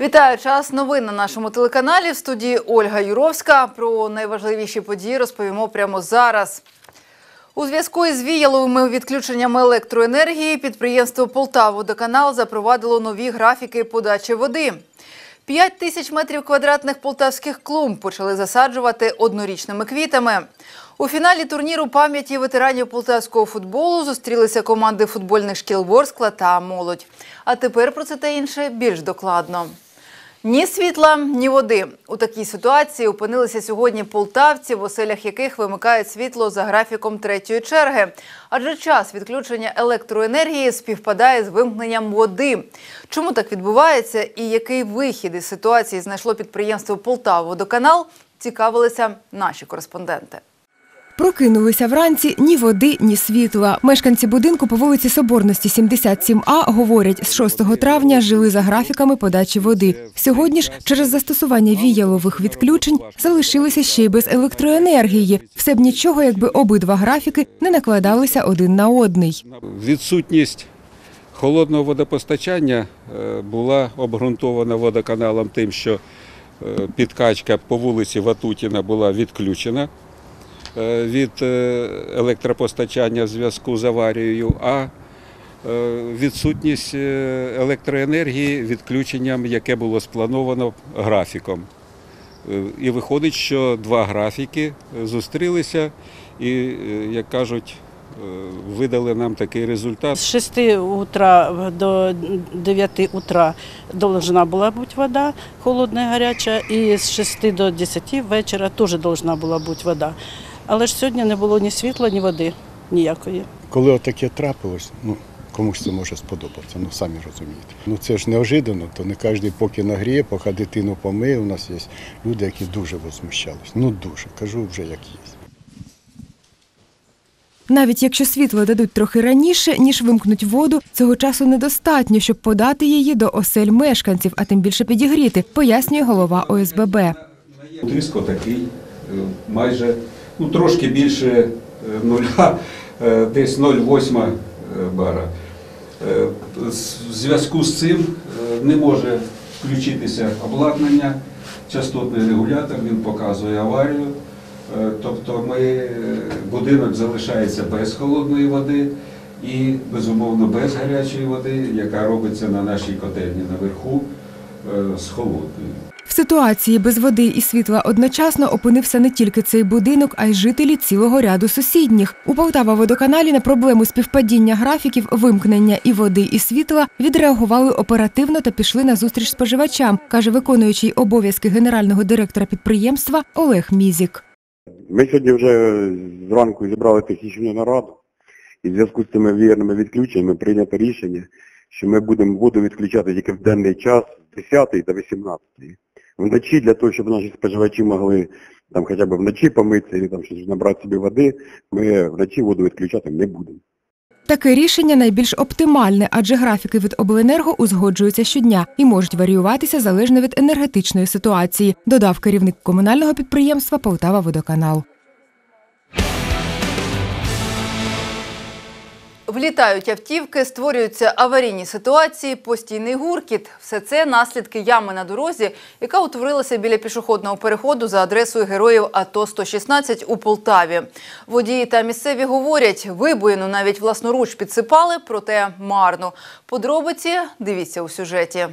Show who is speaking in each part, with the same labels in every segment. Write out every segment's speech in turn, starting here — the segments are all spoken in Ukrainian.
Speaker 1: Вітаю! Час новин на нашому телеканалі. В студії Ольга Юровська. Про найважливіші події розповімо прямо зараз. У зв'язку із віяловими відключеннями електроенергії підприємство «Полтававодоканал» запровадило нові графіки подачі води. 5 тисяч метрів квадратних полтавських клумб почали засаджувати однорічними квітами. У фіналі турніру пам'яті ветеранів полтавського футболу зустрілися команди футбольних шкіл Ворскла та «Молодь». А тепер про це та інше більш докладно. Ні світла, ні води. У такій ситуації опинилися сьогодні полтавці, в оселях яких вимикають світло за графіком третьої черги. Адже час відключення електроенергії співпадає з вимкненням води. Чому так відбувається і який вихід із ситуації знайшло підприємство «Полтававодоканал», цікавилися наші кореспонденти.
Speaker 2: Прокинулися вранці – ні води, ні світла. Мешканці будинку по вулиці Соборності, 77А, говорять, з 6 травня жили за графіками подачі води. Сьогодні ж, через застосування віялових відключень, залишилися ще й без електроенергії. Все б нічого, якби обидва графіки не накладалися один на одний.
Speaker 3: Відсутність холодного водопостачання була обґрунтована водоканалом тим, що підкачка по вулиці Ватутіна була відключена від електропостачання в зв'язку з аварією, а відсутність електроенергії відключенням, яке було сплановано графіком. І виходить, що два графіки зустрілися і, як кажуть, видали нам такий результат.
Speaker 4: З 6 утра до 9 утра должна була бути вода холодна і гаряча, і з 6 до 10 вечора теж должна була бути вода. Але ж сьогодні не було ні світла, ні води ніякої.
Speaker 5: Коли отаке трапилось, комусь це може сподобатися, самі розумієте. Це ж неожиданно, то не кожен поки нагріє, поки дитину помиє. У нас є люди, які дуже возмущались. Дуже, кажу вже як є.
Speaker 2: Навіть якщо світло дадуть трохи раніше, ніж вимкнуть воду, цього часу недостатньо, щоб подати її до осель мешканців, а тим більше підігріти, пояснює голова ОСББ.
Speaker 3: Тиск такий, майже, трошки більше нуля, десь 0,8 бара. В зв'язку з цим не може включитися обладнання, частотний регулятор, він показує аварію. Тобто будинок залишається без холодної води і, безумовно, без гарячої води, яка робиться на нашій котельні наверху з холодною.
Speaker 2: В ситуації без води і світла одночасно опинився не тільки цей будинок, а й жителі цілого ряду сусідніх. У Полтававодоканалі на проблему співпадіння графіків вимкнення і води, і світла відреагували оперативно та пішли на зустріч споживачам, каже виконуючий обов'язки генерального директора підприємства Олег Мізік.
Speaker 6: Ми сьогодні вже зранку зібрали технічну нараду і в зв'язку з цими віяловими відключеннями прийнято рішення, що ми будемо воду відключати тільки в денний час з 10 до 18. Вночі, для того, щоб наші споживачі могли хоча б вночі помитися або щось набрати собі води, ми вночі воду відключати не будемо.
Speaker 2: Таке рішення найбільш оптимальне, адже графіки від обленерго узгоджуються щодня і можуть варіюватися залежно від енергетичної ситуації, додав керівник комунального підприємства «Полтававодоканал».
Speaker 1: Влітають автівки, створюються аварійні ситуації, постійний гуркіт. Все це наслідки ями на дорозі, яка утворилася біля пішохідного переходу за адресою Героїв АТО 116 у Полтаві. Водії та місцеві говорять, вибоїну навіть власноруч підсипали, проте марно. Подробиці дивіться у сюжеті.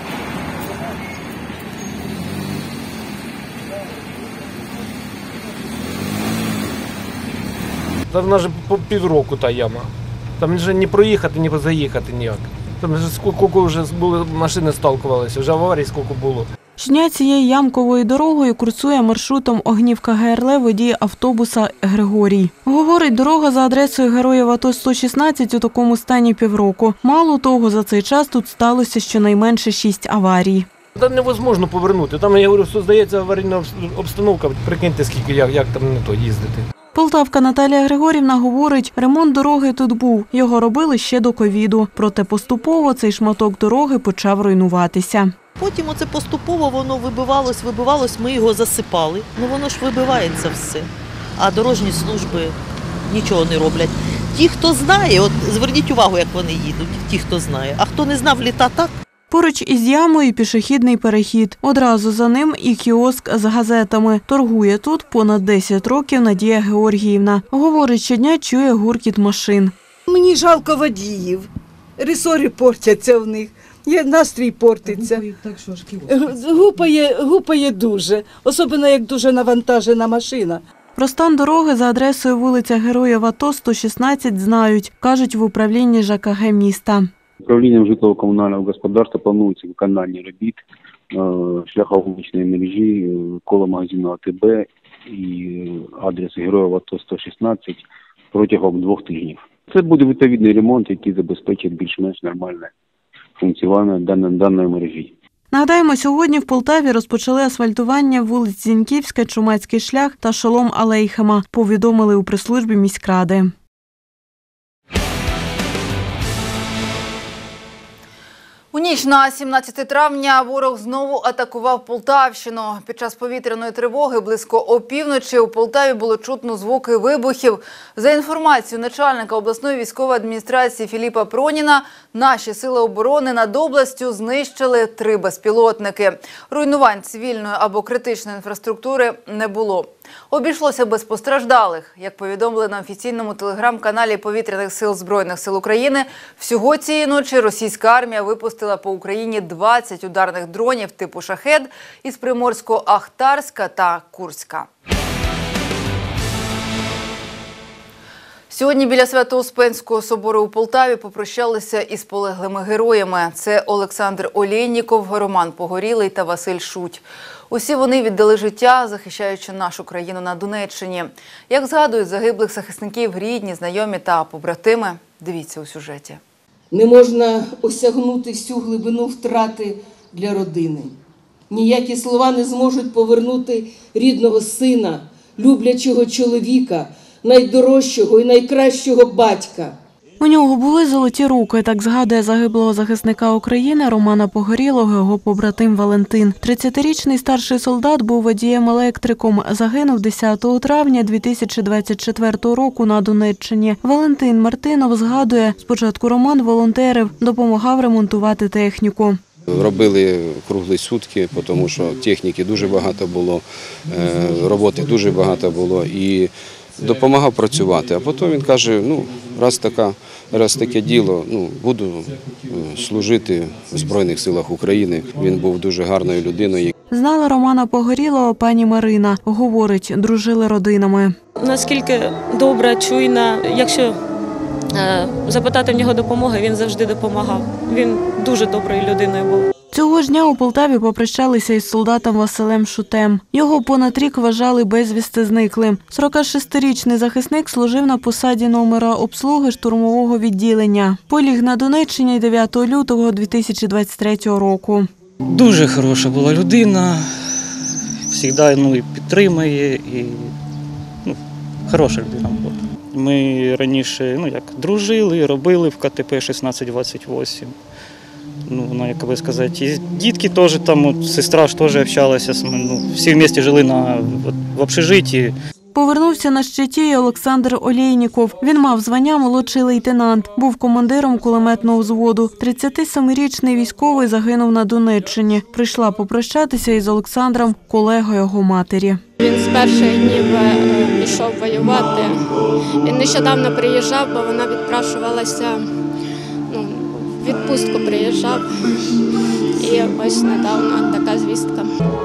Speaker 7: Там вона ж по півроку та яма. Там вже не проїхати, ні заїхати ніяк. Там вже скільки вже були машини сталкувалися, вже аварій скільки було.
Speaker 8: Щодня цією ямковою дорогою курсує маршрутом Огнівка-ГРЛ водій автобуса Григорій. Говорить, дорога за адресою Героїв АТО 116 у такому стані півроку. Мало того, за цей час тут сталося щонайменше 6 аварій.
Speaker 7: Там невозможно повернути. Там, я говорю, здається аварійна обстановка. Прикиньте, скільки, як там не то їздити.
Speaker 8: Полтавка Наталія Григорівна говорить, ремонт дороги тут був. Його робили ще до ковіду. Проте поступово цей шматок дороги почав руйнуватися.
Speaker 9: Потім оце поступово воно вибивалось, ми його засипали. Воно ж вибивається все. А дорожні служби нічого не роблять. Ті, хто знає, от зверніть увагу, як вони їдуть, ті, хто знає. А хто не знав, літа так.
Speaker 8: Поруч із ямою пішохідний перехід. Одразу за ним і кіоск з газетами. Торгує тут понад 10 років Надія Георгіївна. Говорить, щодня чує гуркіт машин.
Speaker 10: Мені жалко водіїв. Ресори портяться в них. Настрій портиться. Гупає дуже. Особливо, як дуже навантажена машина.
Speaker 8: Про стан дороги за адресою вулиця Героїв АТО, 116 знають, кажуть в управлінні ЖКГ міста.
Speaker 11: Управлінням житлово-комунального господарства планується виконання робіт шляхом вуличної мережі коло магазину АТБ і адрес Героїв АТО 116 протягом 2 тижнів. Це буде відповідний ремонт, який забезпечить більш-менш нормальне функціонування даної мережі.
Speaker 8: Нагадаємо, сьогодні в Полтаві розпочали асфальтування вулиць Зіньківська, Чумацький шлях та Шолом Алейхема, повідомили у прес-службі міськради.
Speaker 1: У ніч на 17 травня ворог знову атакував Полтавщину. Під час повітряної тривоги близько опівночі у Полтаві було чутно звуки вибухів. За інформацією начальника обласної військової адміністрації Філіпа Проніна, наші сили оборони над областю знищили 3 безпілотники. Руйнувань цивільної або критичної інфраструктури не було. Обійшлося без постраждалих. Як повідомили на офіційному телеграм-каналі Повітряних сил Збройних сил України, всього цієї ночі російська армія випустила по Україні 20 ударних дронів типу «Шахед» із Приморського Ахтарська та Курська. Сьогодні біля Свято-Успенського собору у Полтаві попрощалися із полеглими героями. Це Олександр Олєйніков, Роман Погорілий та Василь Шуть. Усі вони віддали життя, захищаючи нашу країну на Донеччині. Як згадують загиблих захисників рідні, знайомі та побратими, дивіться у сюжеті.
Speaker 10: Не можна осягнути всю глибину втрати для родини. Ніякі слова не зможуть повернути рідного сина, люблячого чоловіка, найдорожчого і найкращого батька.
Speaker 8: У нього були золоті руки, так згадує загиблого захисника України Романа Погорілого його побратим Валентин. 30-річний старший солдат був водієм-електриком. Загинув 10 травня 2024 року на Донеччині. Валентин Мартинов згадує, спочатку Роман волонтерив, допомагав ремонтувати техніку.
Speaker 12: Робили круглі сутки, тому що техніки дуже багато було, роботи дуже багато було і допомагав працювати. А потім він каже, раз таке діло, буду служити в Збройних силах України. Він був дуже гарною людиною.
Speaker 8: Знала Романа Погорілого пані Марина. Говорить, дружили родинами.
Speaker 13: Наскільки добра, чуйна, якщо запитати в нього допомоги, він завжди допомагав. Він дуже доброю людиною був.
Speaker 8: Цього ж дня у Полтаві попрощалися із солдатом Василем Шутем. Його понад рік вважали безвісти зниклим. 46-річний захисник служив на посаді номера обслуги штурмового відділення. Поліг на Донеччині 9 лютого 2023 року.
Speaker 14: Дуже хороша була людина, завжди підтримує і хороша людина була. Ми раніше дружили, робили в КТП 1628. Як би сказати, і дітки теж там, сестра ж теж общалася, всі вместе жили в общежитті.
Speaker 8: Повернувся на щиті і Олександр Олєйніков. Він мав звання молодший лейтенант, був командиром кулеметного взводу. 37-річний військовий загинув на Донеччині. Прийшла попрощатися із Олександром колега його матері.
Speaker 15: Він з перших днів пішов воювати. Він нещодавно приїжджав, бо вона відпрашувалася, в відпустку приїжджав. І ось недавно така звістка.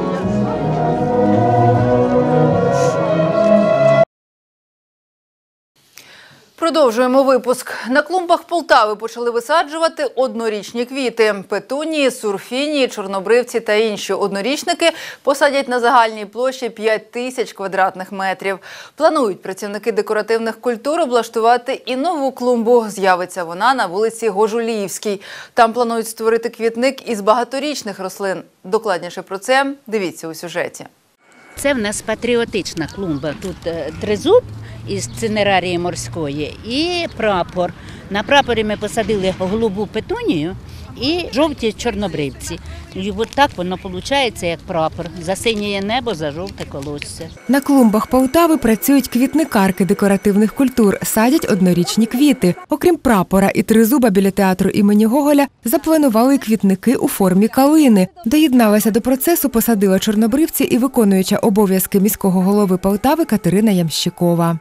Speaker 1: Продовжуємо випуск. На клумбах Полтави почали висаджувати однорічні квіти. Петунії, сурфінії, чорнобривці та інші однорічники посадять на загальній площі 5000 квадратних метрів. Планують працівники декоративних культур облаштувати і нову клумбу. З'явиться вона на вулиці Гожуліївській. Там планують створити квітник із багаторічних рослин. Докладніше про це дивіться у сюжеті.
Speaker 16: Це в нас патріотична клумба. Тут тризуб із цинерарії морської і прапор. На прапорі ми посадили голубу петунію і жовті чорнобривці. І от так воно виходить, як прапор. За синє небо, за жовте колосся.
Speaker 2: На клумбах Полтави працюють квітникарки декоративних культур, садять однорічні квіти. Окрім прапора і тризуба біля театру імені Гоголя, запланували квітники у формі калини. Доєдналася до процесу, посадила чорнобривці і виконуюча обов'язки міського голови Полтави Катерина Ямщикова.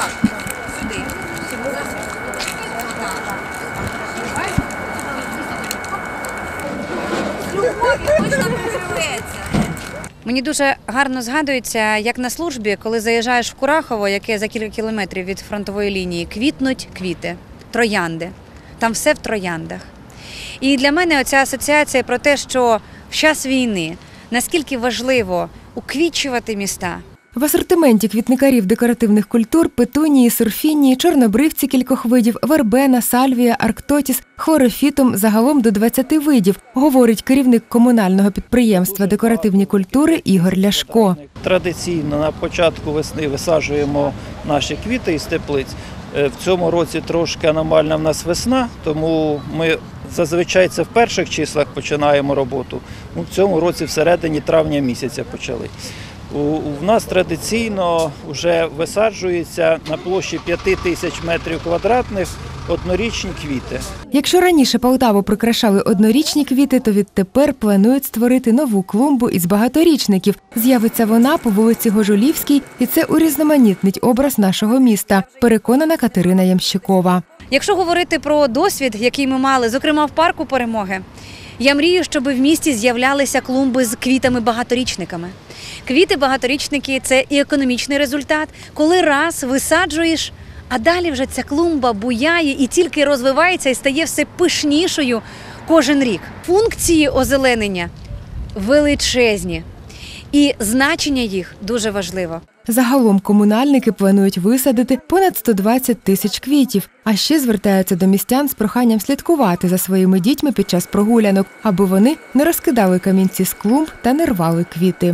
Speaker 17: Мені дуже гарно згадується, як на службі, коли заїжджаєш в Курахово, яке за кілька кілометрів від фронтової лінії, квітнуть квіти, троянди. Там все в трояндах. І для мене оця асоціація про те, що в час війни наскільки важливо уквітчувати міста.
Speaker 2: В асортименті квітникарів декоративних культур петунії, сурфінії, чорнобривці кількох видів, вербена, сальвія, арктотіс, хлорофітум загалом до 20 видів, говорить керівник комунального підприємства «Декоративні культури» Ігор Ляшко.
Speaker 18: Традиційно на початку весни висаджуємо наші квіти із теплиць. В цьому році трошки аномальна в нас весна, тому ми зазвичай це в перших числах починаємо роботу. В цьому році всередині травня місяця почали. У нас традиційно вже висаджується на площі 5000 метрів квадратних однорічні квіти.
Speaker 2: Якщо раніше Полтаву прикрашали однорічні квіти, то відтепер планують створити нову клумбу із багаторічників. З'явиться вона по вулиці Гожулівській, і це урізноманітнить образ нашого міста, переконана Катерина Ямщикова.
Speaker 17: Якщо говорити про досвід, який ми мали, зокрема в парку Перемоги, я мрію, щоб в місті з'являлися клумби з квітами-багаторічниками. Квіти-багаторічники – це і економічний результат, коли раз висаджуєш, а далі вже ця клумба буяє і тільки розвивається і стає все пишнішою кожен рік. Функції озеленення величезні і значення їх дуже важливо.
Speaker 2: Загалом комунальники планують висадити понад 120 тисяч квітів, а ще звертаються до містян з проханням слідкувати за своїми дітьми під час прогулянок, аби вони не розкидали камінці з клумб та не рвали квіти.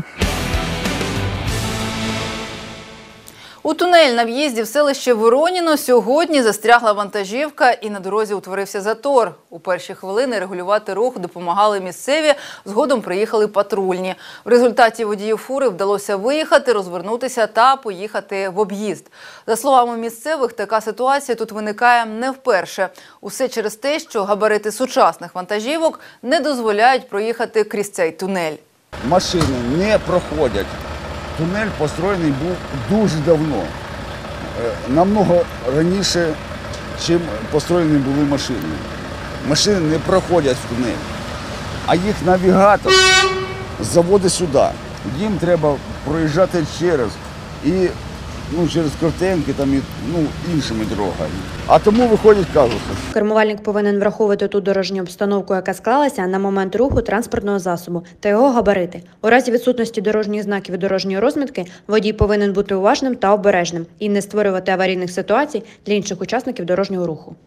Speaker 1: У тунель на в'їзді в селище Вороніно сьогодні застрягла вантажівка і на дорозі утворився затор. У перші хвилини регулювати рух допомагали місцеві, згодом приїхали патрульні. В результаті водію фури вдалося виїхати, розвернутися та поїхати в об'їзд. За словами місцевих, така ситуація тут виникає не вперше. Усе через те, що габарити сучасних вантажівок не дозволяють проїхати крізь цей тунель.
Speaker 19: Машини не проходять. Тунель построєний був дуже давно, намного раніше, ніж построєні були машини. Машини не проходять в тунель, а їх навігатор заводить сюди. Їм треба проїжджати через через Кортенки і іншими дорогами. А тому виходять казуси.
Speaker 20: Кермувальник повинен враховувати ту дорожню обстановку, яка склалася на момент руху транспортного засобу та його габарити. У разі відсутності дорожніх знаків і дорожньої розмітки водій повинен бути уважним та обережним і не створювати аварійних ситуацій для інших учасників дорожнього руху.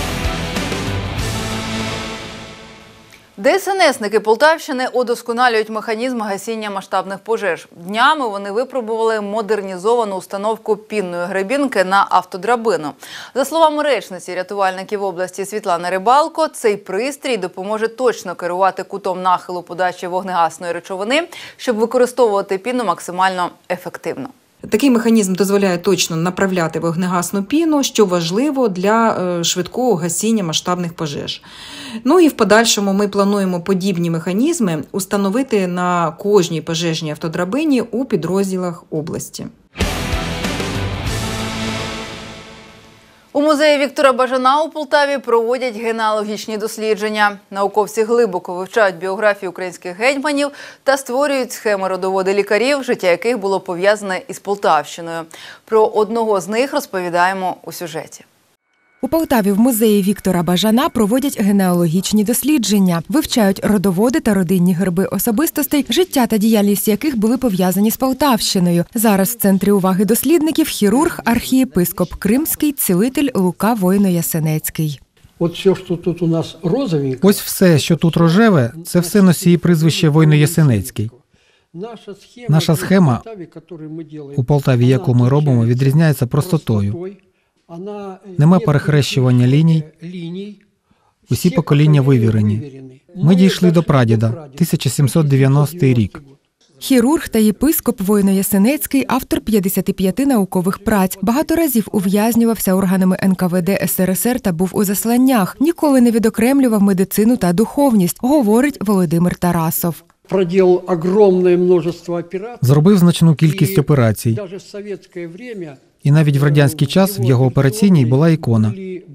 Speaker 1: ДСНСники Полтавщини удосконалюють механізм гасіння масштабних пожеж. Днями вони випробували модернізовану установку пінної гребінки на автодрабину. За словами речниці рятувальників області Світлани Рибалко, цей пристрій допоможе точно керувати кутом нахилу подачі вогнегасної речовини, щоб використовувати піну максимально ефективно.
Speaker 21: Такий механізм дозволяє точно направляти вогнегасну піну, що важливо для швидкого гасіння масштабних пожеж. Ну і в подальшому ми плануємо подібні механізми установити на кожній пожежній автодрабині у підрозділах області.
Speaker 1: У музеї Віктора Бажана у Полтаві проводять генеалогічні дослідження. Науковці глибоко вивчають біографію українських гетьманів та створюють схеми родоводу лікарів, життя яких було пов'язане із Полтавщиною. Про одного з них розповідаємо у сюжеті.
Speaker 2: У Полтаві в музеї Віктора Бажана проводять генеалогічні дослідження, вивчають родоводи та родинні герби особистостей, життя та діяльність яких були пов'язані з Полтавщиною. Зараз в центрі уваги дослідників хірург, архієпископ Кримський, цілитель Лука Воїно-Ясенецький.
Speaker 22: От все, що тут у нас розові.
Speaker 23: Ось все, що тут рожеве, це все носії прізвища Воїно-Ясенецький. Наша схема у Полтаві, яку ми робимо, відрізняється простотою. Нема перехрещування ліній, Усі покоління вивірені. Ми дійшли до прадіда, 1790 рік.
Speaker 2: Хірург та єпископ Воїно-Ясенецький – автор 55 наукових праць. Багато разів ув'язнювався органами НКВД СРСР та був у засланнях. Ніколи не відокремлював медицину та духовність, говорить Володимир Тарасов.
Speaker 23: Зробив значну кількість операцій. І навіть в радянський час в його операційній була ікона.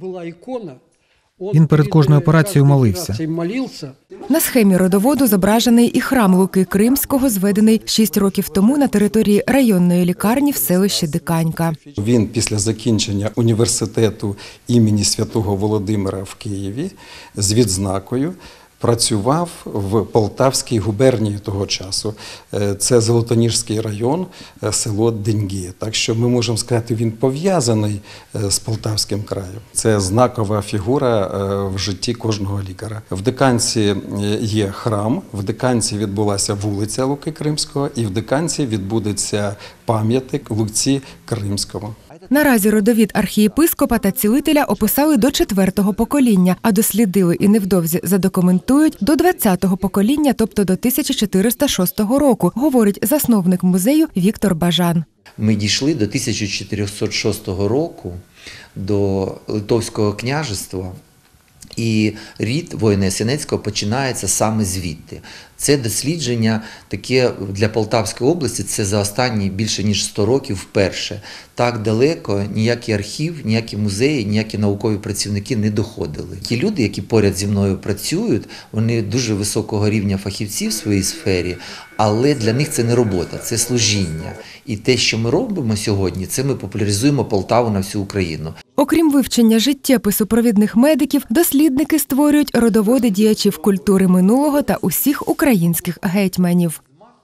Speaker 23: Він перед кожною операцією молився.
Speaker 2: На схемі родоводу зображений і храм Луки Кримського, зведений 6 років тому на території районної лікарні в селищі Диканька.
Speaker 3: Він після закінчення університету імені Святого Володимира в Києві з відзнакою працював в Полтавській губернії того часу. Це Золотоніжський район, село Деньги. Так що ми можемо сказати, він пов'язаний з Полтавським краєм. Це знакова фігура в житті кожного лікаря. В Диканці є храм, в Диканці відбулася вулиця Луки Кримського і в Диканці відбудеться пам'ятник Луці Кримському.
Speaker 2: Наразі родовід архієпископа та цілителя описали до 4-го покоління, а дослідили і невдовзі задокументують до 20-го покоління, тобто до 1406 року, говорить засновник музею Віктор Бажан.
Speaker 4: Ми дійшли до 1406 року, до Литовського княжества, і рід Воїно-Ясенецького починається саме звідти. Це дослідження таке для Полтавської області, це за останні більше ніж 100 років вперше. Так далеко ніякий архів, ніякі музеї, ніякі наукові працівники не доходили. Ті люди, які поряд зі мною працюють, вони дуже високого рівня фахівці в своїй сфері, але для них це не робота, це служіння. І те, що ми робимо сьогодні, це ми популяризуємо Полтаву на всю Україну.
Speaker 2: Окрім вивчення життєпису провідних медиків, дослідники створюють родоводи діячів культури минулого та усіх українських гетьманів.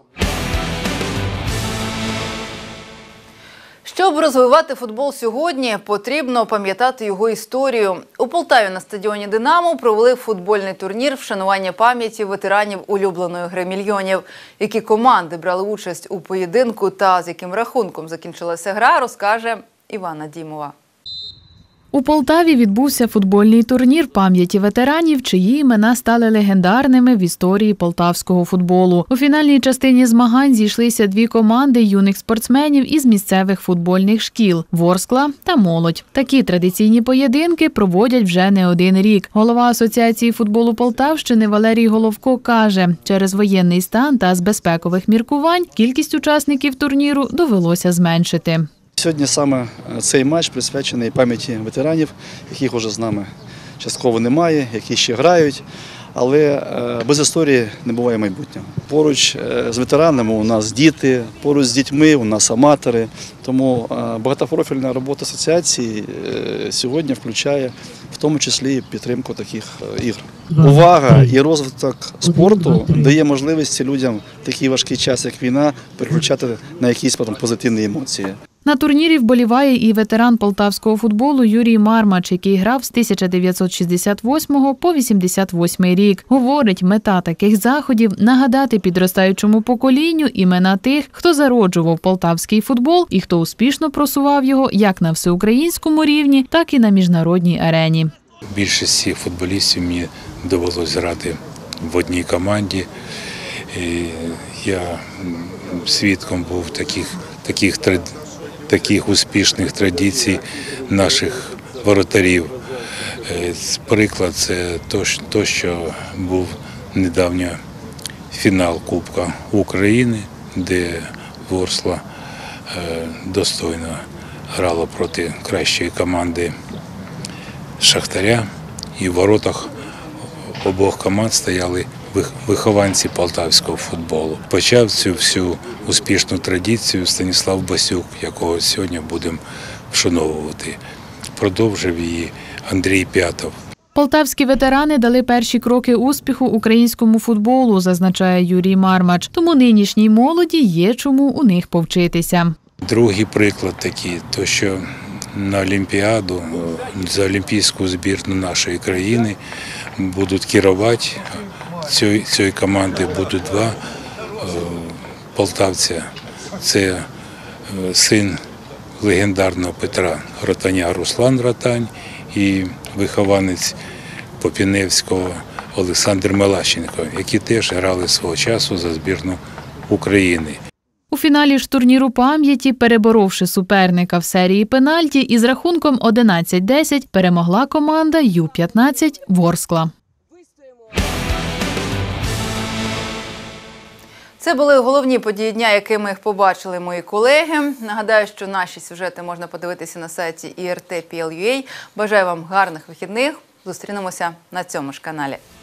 Speaker 1: Щоб розвивати футбол сьогодні, потрібно пам'ятати його історію. У Полтаві на стадіоні «Динамо» провели футбольний турнір вшанування пам'яті ветеранів улюбленої гри «Мільйонів». Які команди брали участь у поєдинку та з яким рахунком закінчилася гра, розкаже Івана Дімова.
Speaker 5: У Полтаві відбувся футбольний турнір пам'яті ветеранів, чиї імена стали легендарними в історії полтавського футболу. У фінальній частині змагань зійшлися дві команди юних спортсменів із місцевих футбольних шкіл – «Ворскла» та «Молодь». Такі традиційні поєдинки проводять вже не один рік. Голова Асоціації футболу Полтавщини Валерій Головко каже, через воєнний стан та з безпекових міркувань кількість учасників турніру довелося зменшити.
Speaker 24: Сьогодні саме цей матч присвячений пам'яті ветеранів, яких уже з нами частково немає, які ще грають, але без історії не буває майбутнього. Поруч з ветеранами у нас діти, поруч з дітьми у нас аматори, тому багатопрофільна робота асоціації сьогодні включає в тому числі і підтримку таких ігр. Увага і розвиток спорту дає можливість людям в такий важкий час, як війна, переключати на якісь позитивні емоції.
Speaker 5: На турнірі вболіває і ветеран полтавського футболу Юрій Мармач, який грав з 1968 по 88 рік. Говорить, мета таких заходів – нагадати підростаючому поколінню імена тих, хто зароджував полтавський футбол і хто успішно просував його як на всеукраїнському рівні, так і на міжнародній арені.
Speaker 25: Більшості футболістів мені довелося грати в одній команді. Я свідком був таких успішних традицій наших воротарів. Приклад – це те, що був недавньо фінал Кубка України, де Ворскла достойно грала проти кращої команди Шахтаря, і в воротах обох команд стояли вихованці полтавського футболу. Почав цю всю успішну традицію Станіслав Басюк, якого сьогодні будемо вшановувати. Продовжив її Андрій П'ятов.
Speaker 5: Полтавські ветерани дали перші кроки успіху українському футболу, зазначає Юрій Мармач. Тому нинішній молоді є чому у них повчитися.
Speaker 25: Другий приклад такий, то що на Олімпіаду, за олімпійську збірну нашої країни будуть керувати. Цієї команди будуть два полтавця. Це син легендарного Петра Ротаня Руслан Ротань і вихованець Попіневського, Олександр Мелащенко, які теж грали свого часу за збірну України.
Speaker 5: У фіналі ж турніру пам'яті, переборовши суперника в серії пенальті, із рахунком 11-10 перемогла команда Ю-15 Ворскла.
Speaker 1: Це були головні події дня, якими їх побачили мої колеги. Нагадаю, що наші сюжети можна подивитися на сайті IRT.pl.ua. Бажаю вам гарних вихідних. Зустрінемося на цьому ж каналі.